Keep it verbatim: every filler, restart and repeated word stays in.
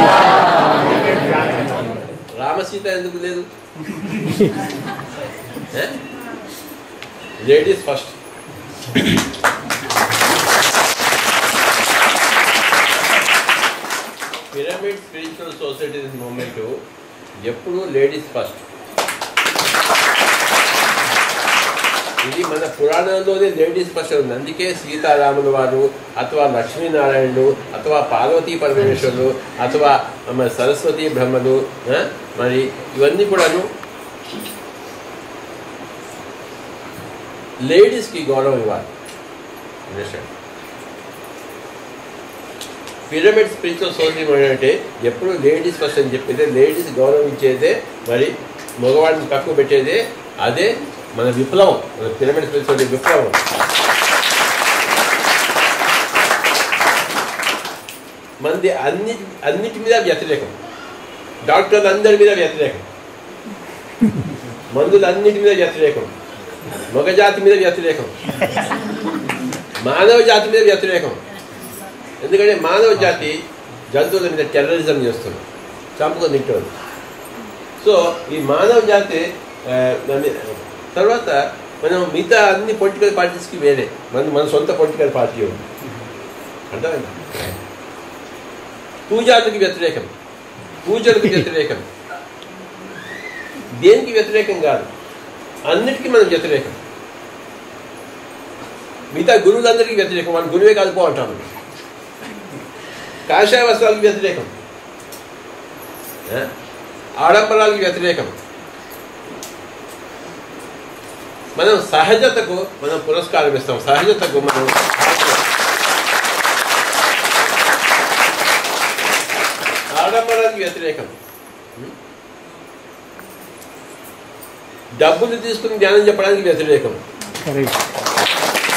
రామసీత ఎందుకు లేదు? Ladies first. Pyramid spiritual societies movement ఎప్పుడు లేడీస్ ఫస్ట్. ఇది మన పురాణంలోనే లేడీస్ ఫస్ట్ ఉంది. అందుకే సీతారాముల వారు అథవా లక్ష్మీనారాయణుడు అథవా పార్వతీ పరమేశ్వరుడు అథవా మన సరస్వతి బ్రహ్మలు మరి ఇవన్నీ కూడాను లేడీస్కి గౌరవం ఇవ్వాలి. పిరమిడ్ స్పిరిచువల్ సొసైటీ అంటే ఎప్పుడు లేడీస్ ఫస్ట్ అని చెప్పేదే, లేడీస్ గౌరవం ఇచ్చేదే, మరి మగవాడిని తక్కువ పెట్టేదే. అదే మన విప్లవం, మన పిరమిడ్ స్పిరిచువల్ విప్లవం. మనది అన్ని అన్నిటి మీద వ్యతిరేకం. డాక్టర్లు అందరి మీద వ్యతిరేకం, మందులు అన్నిటి మీద వ్యతిరేకం, మగజాతి మీద వ్యతిరేకం, మానవ జాతి మీద వ్యతిరేకం. ఎందుకంటే మానవ జాతి జంతువుల మీద టెర్రరిజం చేస్తుంది, చంపుకొని తింటుంది. సో ఈ మానవ జాతి తర్వాత మనం మిగతా అన్ని పొలిటికల్ పార్టీస్కి వేరే మన మన సొంత పొలిటికల్ పార్టీ ఉంది. అర్థమైంది? పూజాలకు వ్యతిరేకం, పూజలకు వ్యతిరేకం, దేనికి వ్యతిరేకం కాదు, అన్నిటికీ మనం వ్యతిరేకం. మిగతా గురువులందరికీ వ్యతిరేకం, మన గురువే కాదు పో అంటాము. కాషాయ వస్త్రాలకు వ్యతిరేకం, ఆడంబరాలకు వ్యతిరేకం. మనం సహజతకు మనం పురస్కారం ఇస్తాం, సహజతకు మనం ఆడంబరానికి వ్యతిరేకం. డబ్బులు తీసుకుని జ్ఞానం చెప్పడానికి వ్యతిరేకం.